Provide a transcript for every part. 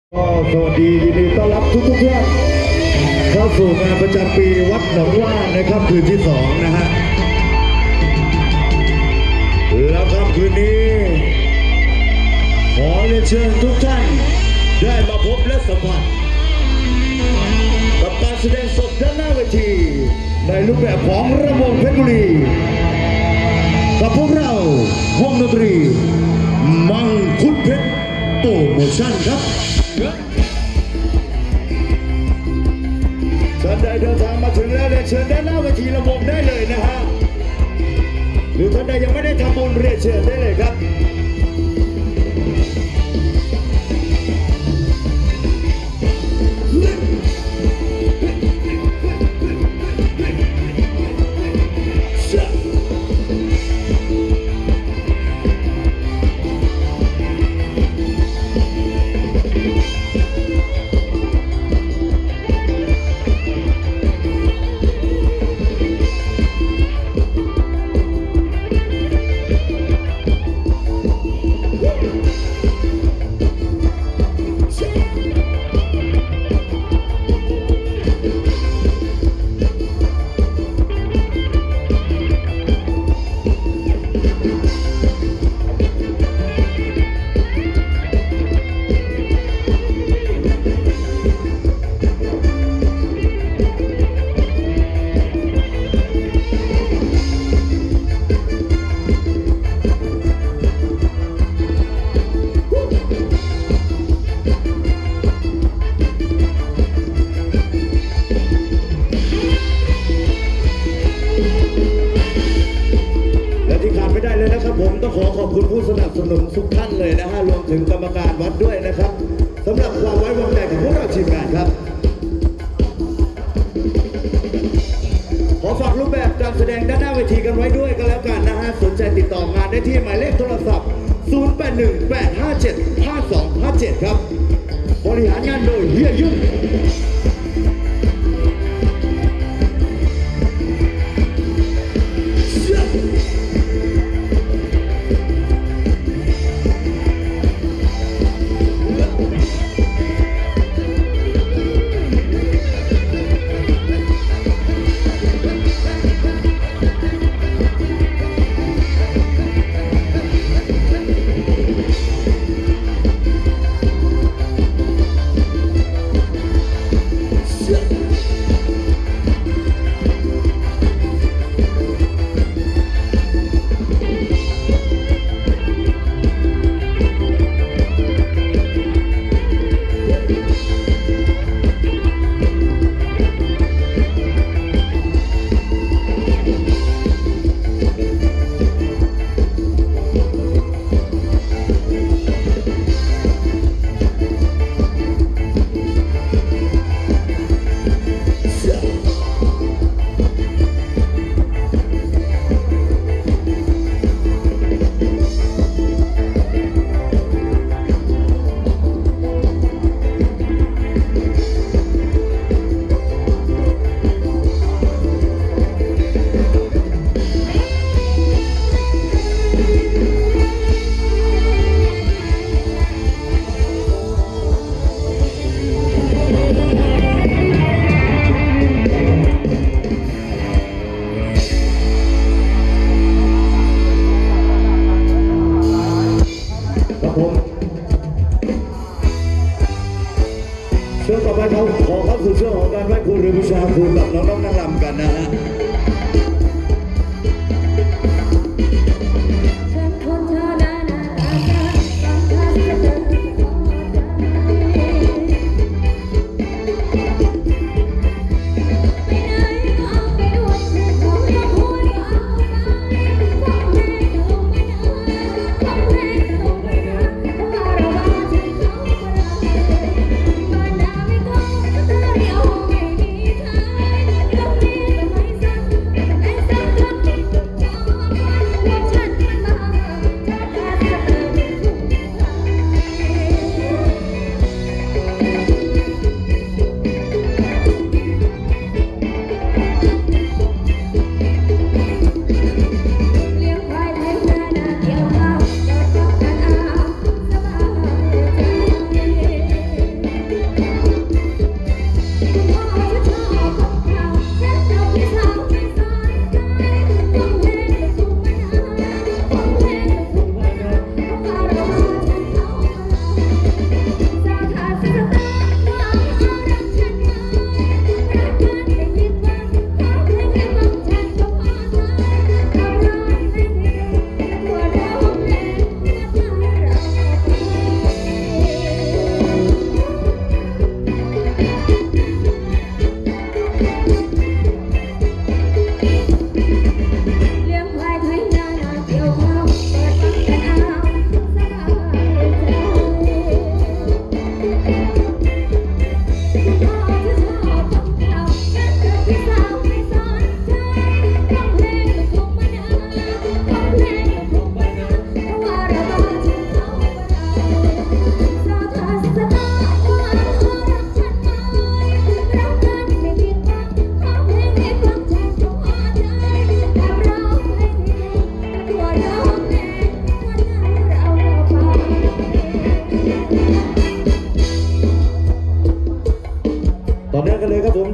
ก็สวัสดียินดีต้อนรับทุกท่านเข้าสู่งานประจำปีวัดหนองว่านะครับคืนที่2นะฮะแล้วค่ำคืนนี้ขอเรียนเชิญทุกท่านได้มาพบและสัมผัสกับการแสดงสดด้านหน้าเวทีในรูปแบบของระบบเพชรบุรีกับพวกเราวงดนตรีมังคุดเพชรโปรโมชั่นครับท่านใดเดินทางมาถึงแล้วเรียนเชิญด้านหน้าเวทีระบบได้เลยนะฮะหรือท่านใดยังไม่ได้ทำบุญเรียนเชิญได้เลยครับผมต้องขอบคุณผู้สนับสนุนทุกท่านเลยนะฮะรวมถึงกรรมการวัดด้วยนะครับสำหรับความไว้วางใจของพวกเราทีมงานครับขอฝากรูปแบบการแสดงด้านหน้าเวทีกันไว้ด้วยกันแล้วกันนะฮะสนใจติดต่องานได้ที่หมายเลขโทรศัพท์0818575257ครับบริหารงานโดยเฮียยุ่งช่วงต่อไปเขาขอเข้าสู่ช่วงของการไหว้ครูหรือบูชาครูกับน้องๆนางรำกันนะฮะ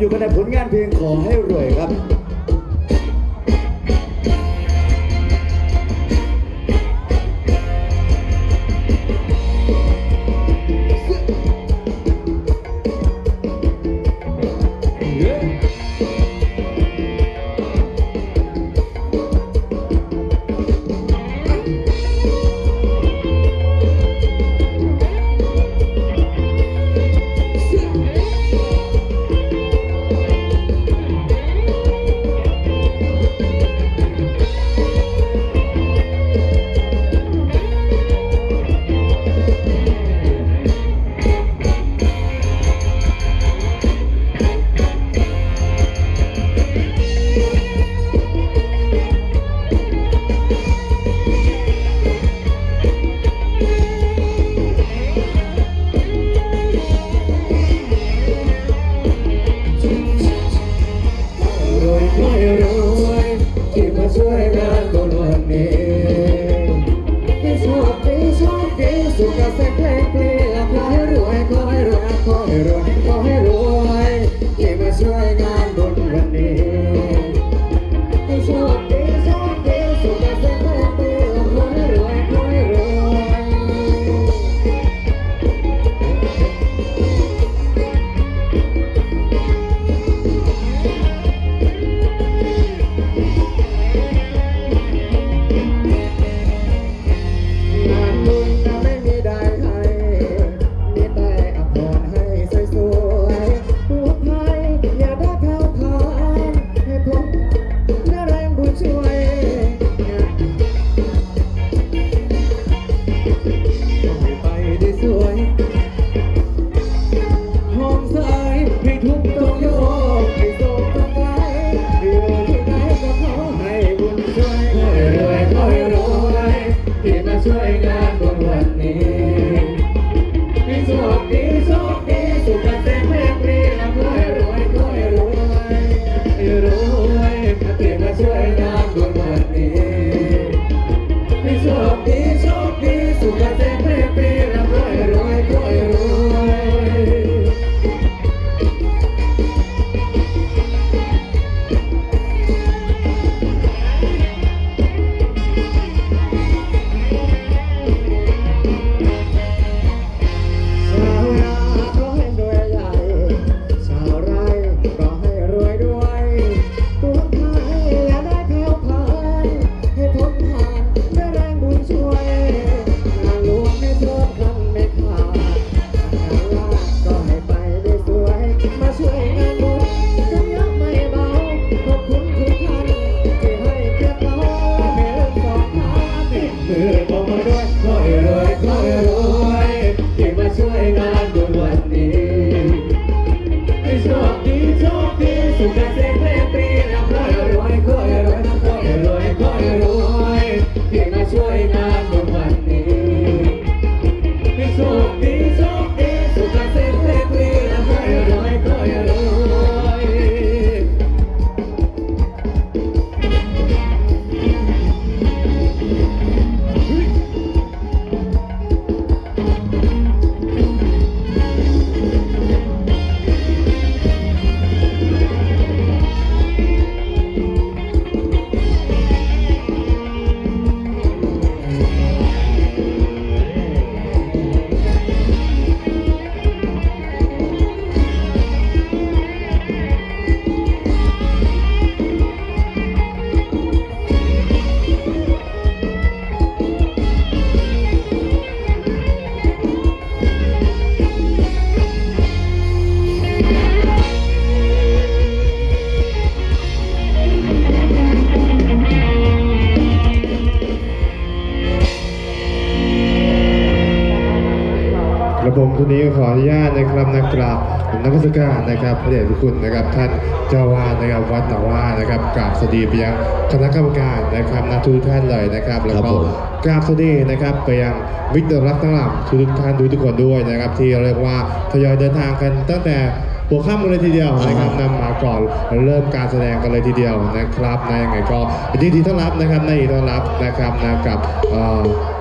อยู่ภายในผลงานเพลงขอให้รวยครับผมทุนนี้ขออนุญาตนะครับนักกราบนักวิชาการนะครับพระเดชพระคุณนะครับท่านเจ้าวาดนะครับวัดตะว่านะครับกราบสวัสดีไปยังคณะกรรมการนะครับนักทุกท่านเลยนะครับแล้วก็กราบสวัสดีนะครับไปยังมิตรรักทั้งหลายทุกท่านทุกคนด้วยนะครับที่เรียกว่าทยอยเดินทางกันตั้งแต่หัวค่ำกันเลยทีเดียวนะครับนำมาก่อนเริ่มการแสดงกันเลยทีเดียวนะครับยังไงก็ยินดีต้อนรับนะครับในต้อนรับนะครับนะกับ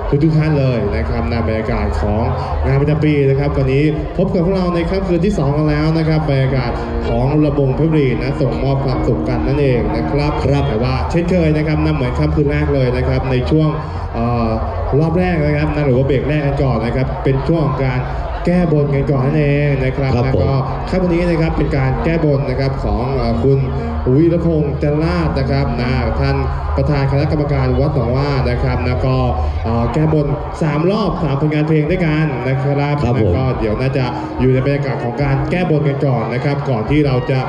ทุกท่านเลยนะครับในบรรยากาศของงานประจำปีนะครับวันนี้พบกับพวกเราในค่ำคืนที่2กันแล้วนะครับบรรยากาศของระบงเพชรบุรีนะส่งมอบความสุขกันนั่นเองนะครับแต่ว่าเช่นเคยนะครับเหมือนค่ำคืนแรกเลยนะครับในช่วงรอบแรกนะครับหรือว่าเบรกแรกกันก่อนนะครับเป็นช่วงของการแก้บนกันก่อนนั่นเองนะครับแล้วก็ค่ำวันนี้นะครับเป็นการแก้บนนะครับของคุณวีรพงษ์จันลาดนะครับท่านประธานคณะกรรมการวัดหนองว่านะครับแล้วก็แก้บน3 รอบ3 ผลงานเพลงด้วยกันนะครับแล้วก็เดี๋ยวน่าจะอยู่ในบรรยากาศของการแก้บนกันก่อนนะครับก่อนที่เราจะ